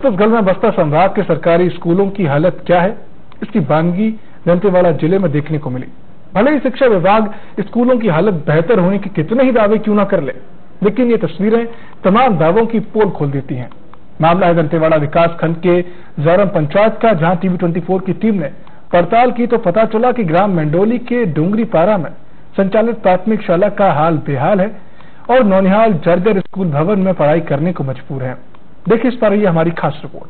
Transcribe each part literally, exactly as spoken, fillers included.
छत्तीसगढ़ में बस्तर संभाग के सरकारी स्कूलों की हालत क्या है, इसकी बानगी दंतेवाड़ा जिले में देखने को मिली। भले ही शिक्षा विभाग स्कूलों की हालत बेहतर होने के कितने ही दावे क्यों न कर ले, लेकिन ये तस्वीरें तमाम दावों की पोल खोल देती हैं। मामला है दंतेवाड़ा विकास खंड के जारम पंचायत का, जहां टीवी चौबीस की टीम ने पड़ताल की तो पता चला कि ग्राम मंडोली के डोंगरी पारा में संचालित प्राथमिक शाला का हाल बेहाल है और नौनिहाल जर्जर स्कूल भवन में पढ़ाई करने को मजबूर है। देखिए इस पर ये हमारी खास रिपोर्ट।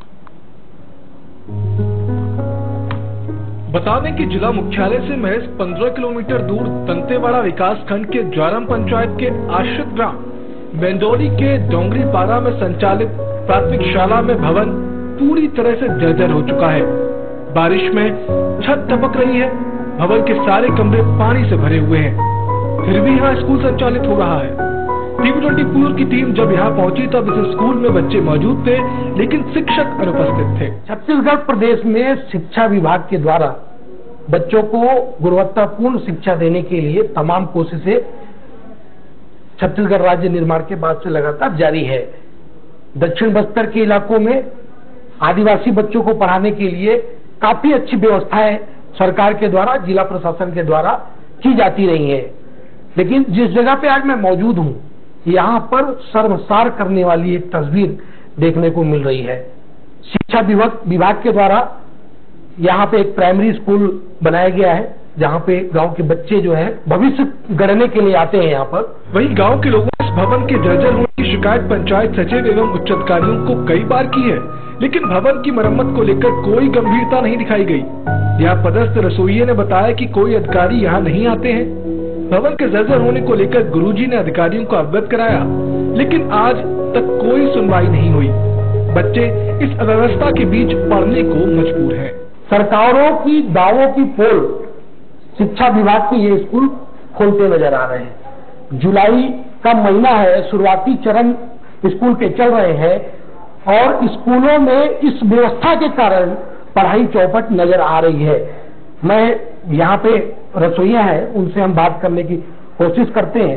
बता दें कि जिला मुख्यालय से महज पंद्रह किलोमीटर दूर दंतेवाड़ा विकास खंड के जारम पंचायत के आश्रित ग्राम मंडोली के डोंगरी पारा में संचालित प्राथमिक शाला में भवन पूरी तरह से जर्जर हो चुका है। बारिश में छत टपक रही है, भवन के सारे कमरे पानी से भरे हुए हैं, फिर भी यहाँ स्कूल संचालित हो रहा है। टीवी चौबीस की टीम जब यहाँ पहुंची तब इस स्कूल में बच्चे मौजूद थे, लेकिन शिक्षक अनुपस्थित थे। छत्तीसगढ़ प्रदेश में शिक्षा विभाग के द्वारा बच्चों को गुणवत्तापूर्ण शिक्षा देने के लिए तमाम कोशिशें छत्तीसगढ़ राज्य निर्माण के बाद से लगातार जारी है। दक्षिण बस्तर के इलाकों में आदिवासी बच्चों को पढ़ाने के लिए काफी अच्छी व्यवस्थाएं सरकार के द्वारा, जिला प्रशासन के द्वारा की जाती रही है, लेकिन जिस जगह पे आज मैं मौजूद हूँ यहाँ पर शर्मसार करने वाली एक तस्वीर देखने को मिल रही है। शिक्षा विभाग विभाग के द्वारा यहाँ पे एक प्राइमरी स्कूल बनाया गया है, जहाँ पे गांव के बच्चे जो है भविष्य गढ़ने के लिए आते हैं यहाँ पर। वहीं गांव के लोगों ने इस भवन के जर्जर होने की शिकायत पंचायत सचिव एवं उच्च अधिकारियों को कई बार की है, लेकिन भवन की मरम्मत को लेकर कोई गंभीरता नहीं दिखाई गई। यहाँ पदस्थ रसोइये ने बताया कि कोई अधिकारी यहाँ नहीं आते हैं। भवन के जर्जर होने को लेकर गुरुजी ने अधिकारियों को अवगत कराया, लेकिन आज तक कोई सुनवाई नहीं हुई। बच्चे इस अव्यवस्था के बीच पढ़ने को मजबूर हैं। सरकारों की दावों की पोल शिक्षा विभाग के ये स्कूल खोलते नजर आ रहे हैं। जुलाई का महीना है, शुरुआती चरण स्कूल के चल रहे हैं और स्कूलों में इस व्यवस्था के कारण पढ़ाई चौपट नजर आ रही है। मैं यहाँ पे रसोइया है, उनसे हम बात करने की कोशिश करते हैं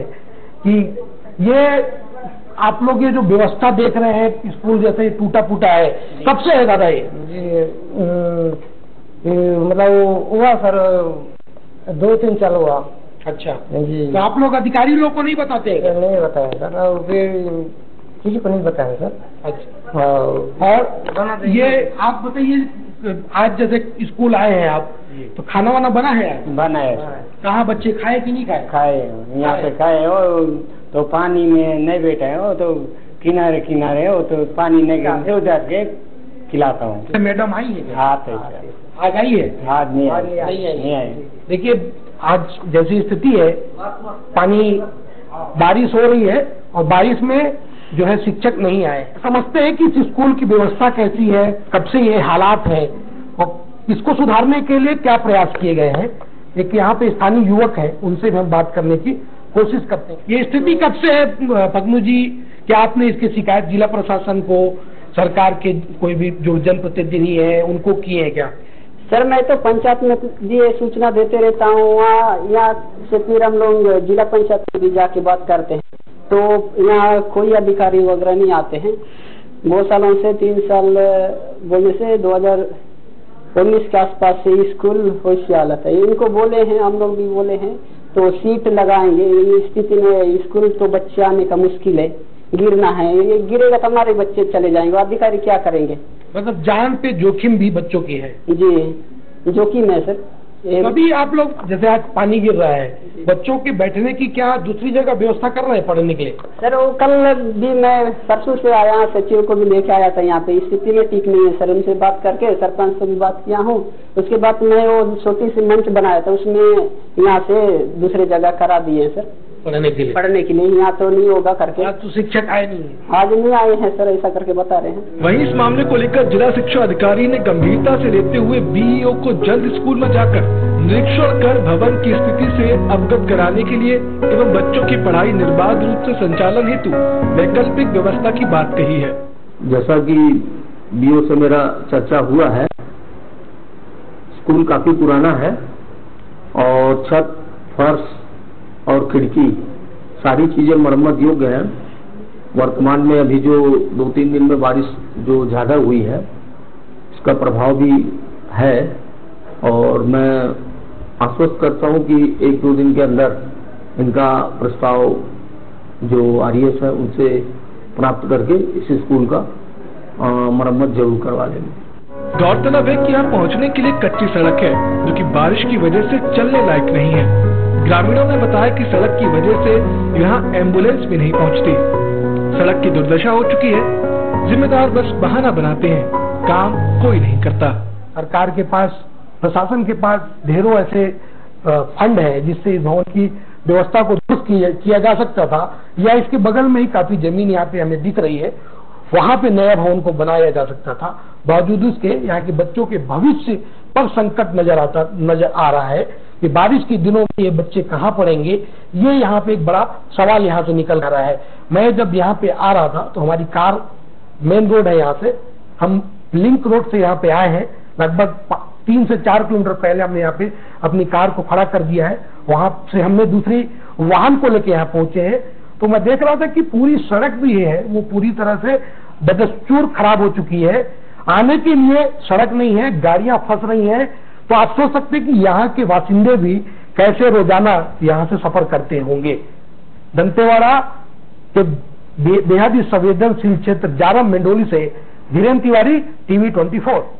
कि ये आप लोग ये जो व्यवस्था देख रहे हैं स्कूल जैसे टूटा फूटा है, कब से है दादा ये? मतलब हुआ सर दो तीन साल हुआ। अच्छा जी। तो आप लोग अधिकारी लोग को नहीं बताते? नहीं बताया सर, फिर किसी को नहीं बताया सर। अच्छा। और ये आप बताइए, आज जैसे स्कूल आए हैं आप, तो खाना वाना बना है? बना है। कहाँ बच्चे खाए कि नहीं खाए? खाए, यहाँ पे खाए हो तो पानी में नहीं बैठे हो तो किनारे किनारे हो तो पानी नहीं उधर के खिलाता हूँ। मैडम आई है? हाँ आज आई है? आज नहीं आई। देखिए आज जैसी स्थिति है, पानी बारिश हो रही है और बारिश में जो है शिक्षक नहीं आए। समझते हैं कि इस स्कूल की व्यवस्था कैसी है, कब से ये हालात है और इसको सुधारने के लिए क्या प्रयास किए गए हैं। एक यहाँ पे स्थानीय युवक है, उनसे भी हम बात करने की कोशिश करते हैं। ये स्थिति कब से है पद्मू जी? क्या आपने इसकी शिकायत जिला प्रशासन को, सरकार के कोई भी जो जनप्रतिनिधि है उनको किए हैं क्या? सर मैं तो पंचायत में ये सूचना देते रहता हूँ, वहाँ यहाँ से फिर हम लोग जिला पंचायत में भी जाके बात करते हैं, तो यहाँ कोई अधिकारी वगैरह नहीं आते हैं। बहुत सालों से, तीन साल बोलने से दो हजार उन्नीस के आसपास से स्कूल वैसी हालत है। इनको बोले हैं, हम लोग भी बोले हैं तो सीट लगाएंगे, इस स्थिति में स्कूल तो बच्चे आने का मुश्किल है, गिरना है, ये गिरेगा तो हमारे बच्चे चले जाएंगे, अधिकारी क्या करेंगे? मतलब जान पे जोखिम भी बच्चों की है? जी जोखिम है सर। अभी आप लोग जैसे आज पानी गिर रहा है, बच्चों के बैठने की क्या दूसरी जगह व्यवस्था कर रहे हैं पढ़ने के लिए? सर वो कल भी मैं परसों से आया, सचिव को भी लेके आया था यहाँ पे, स्थिति में ठीक नहीं है सर। उनसे बात करके सरपंच से भी बात किया हूँ। उसके बाद मैं वो छोटी सी मंच बनाया था, उसमें यहाँ से दूसरे जगह करा दिए सर पढ़ने के लिए। पढ़ने के लिए यहाँ तो नहीं होगा करके। आज तो शिक्षक आए नहीं? आज नहीं आए हैं सर, ऐसा करके बता रहे हैं। वहीं इस मामले को लेकर जिला शिक्षा अधिकारी ने गंभीरता से लेते हुए बीईओ को जल्द स्कूल में जाकर निरीक्षण कर भवन की स्थिति से अवगत कराने के लिए एवं बच्चों की पढ़ाई निर्बाध रूप से संचालन हेतु वैकल्पिक व्यवस्था की बात कही है। जैसा कि बीईओ से मेरा चर्चा हुआ है, स्कूल काफी पुराना है और छत, फर्श और खिड़की सारी चीजें मरम्मत योग्य हैं वर्तमान में अभी जो दो तीन दिन में बारिश जो ज़्यादा हुई है इसका प्रभाव भी है, और मैं आश्वस्त करता हूं कि एक दो दिन के अंदर इनका प्रस्ताव जो आर ई एस है उनसे प्राप्त करके इस स्कूल का आ, मरम्मत जरूर करवा लेंगे। गौरतलब है कि यहाँ पहुँचने के लिए कच्ची सड़क है जो कि बारिश की वजह से चलने लायक नहीं है। ग्रामीणों ने बताया कि सड़क की वजह से यहाँ एम्बुलेंस भी नहीं पहुँचती। सड़क की दुर्दशा हो चुकी है, जिम्मेदार बस बहाना बनाते हैं, काम कोई नहीं करता। सरकार के पास, प्रशासन के पास ढेरों ऐसे फंड है जिससे इस भवन की व्यवस्था को दुरुस्त किया जा सकता था, या इसके बगल में ही काफी जमीन यहाँ पे हमें दिख रही है, वहां पे नया भवन को बनाया जा सकता था। बावजूद उसके यहाँ के बच्चों के भविष्य पर संकट नजर आता नजर आ रहा है कि बारिश के दिनों में ये बच्चे कहाँ पढ़ेंगे, ये यहाँ पे एक बड़ा सवाल यहाँ से निकल आ रहा है। मैं जब यहाँ पे आ रहा था तो हमारी कार, मेन रोड है यहाँ से, हम लिंक रोड से यहाँ पे आए हैं, लगभग तीन से चार किलोमीटर पहले हमने यहाँ पे अपनी कार को खड़ा कर दिया है, वहां से हमने दूसरी वाहन को लेके यहाँ पहुंचे हैं। तो मैं देख रहा था कि पूरी सड़क भी है वो पूरी तरह से बदस्तूर खराब हो चुकी है, आने के लिए सड़क नहीं है, गाड़ियां फंस रही हैं। तो आप सोच सकते हैं कि यहाँ के बासिंदे भी कैसे रोजाना यहाँ से सफर करते होंगे। दंतेवाड़ा के बेहद ही संवेदनशील क्षेत्र जारम मेंडोली से धीरेन्द्र तिवारी, टीवी चौबीस।